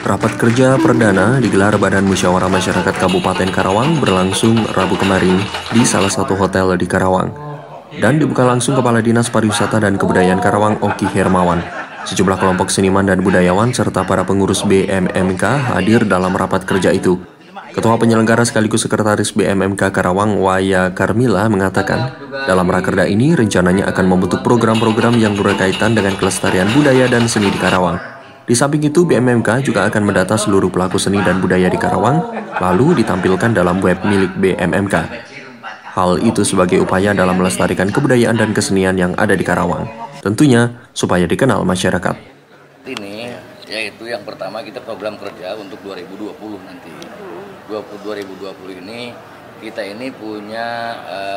Rapat kerja perdana digelar Badan Musyawarah Masyarakat Kabupaten Karawang berlangsung Rabu kemarin di salah satu hotel di Karawang. Dan dibuka langsung Kepala Dinas Pariwisata dan Kebudayaan Karawang, Oki Hermawan. Sejumlah kelompok seniman dan budayawan serta para pengurus BMMK hadir dalam rapat kerja itu. Ketua penyelenggara sekaligus Sekretaris BMMK Karawang, Waya Karmila, mengatakan dalam rakerda ini rencananya akan membentuk program-program yang berkaitan dengan kelestarian budaya dan seni di Karawang. Di samping itu, BMMK juga akan mendata seluruh pelaku seni dan budaya di Karawang, lalu ditampilkan dalam web milik BMMK. Hal itu sebagai upaya dalam melestarikan kebudayaan dan kesenian yang ada di Karawang, tentunya supaya dikenal masyarakat. Ini yaitu yang pertama kita program kerja untuk 2020 nanti. 2020 ini kita ini punya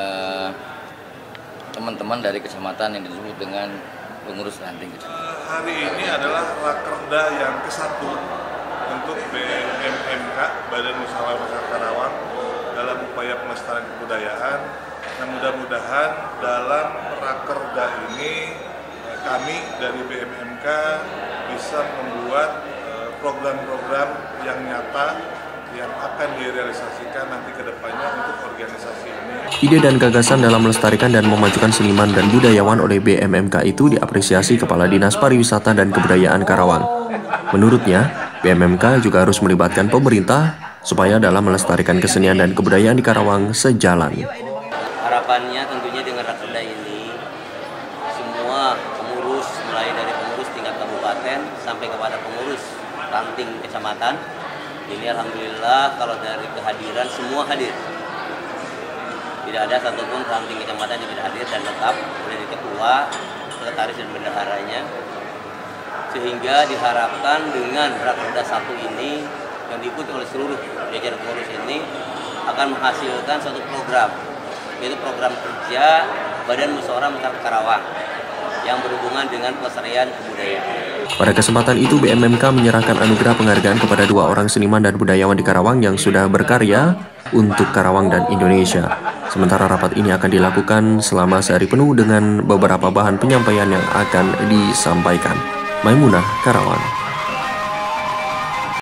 teman-teman dari kecamatan yang disebut dengan pengurus ranting kecamatan. Hari ini adalah rakerda yang ke-1 untuk BMMK, Badan Musyawarah Masyarakat Karawang, dalam upaya pelestarian kebudayaan. Dan mudah-mudahan dalam rakerda ini kami dari BMMK bisa membuat program-program yang nyata yang akan direalisasikan nanti ke depannya untuk organisasi ini. Ide dan gagasan dalam melestarikan dan memajukan seniman dan budayawan oleh BMMK itu diapresiasi Kepala Dinas Pariwisata dan Kebudayaan Karawang. Menurutnya, BMMK juga harus melibatkan pemerintah supaya dalam melestarikan kesenian dan kebudayaan di Karawang sejalan. Harapannya tentunya dengan rakerda ini, semua pengurus, mulai dari pengurus tingkat kabupaten sampai kepada pengurus ranting kecamatan, ini alhamdulillah kalau dari kehadiran semua hadir. Tidak ada satupun ranting kecamatan yang tidak hadir dan lengkap dari ketua, sekretaris dan bendaharanya. Sehingga diharapkan dengan rakerda 1 ini yang diikuti oleh seluruh jajaran pengurus ini akan menghasilkan satu program, yaitu program kerja Badan Musyawarah Masyarakat Karawang yang berhubungan dengan pelestarian kebudayaan. Pada kesempatan itu, BMMK menyerahkan anugerah penghargaan kepada 2 orang seniman dan budayawan di Karawang yang sudah berkarya untuk Karawang dan Indonesia. Sementara rapat ini akan dilakukan selama sehari penuh dengan beberapa bahan penyampaian yang akan disampaikan. Maimunah, Karawang.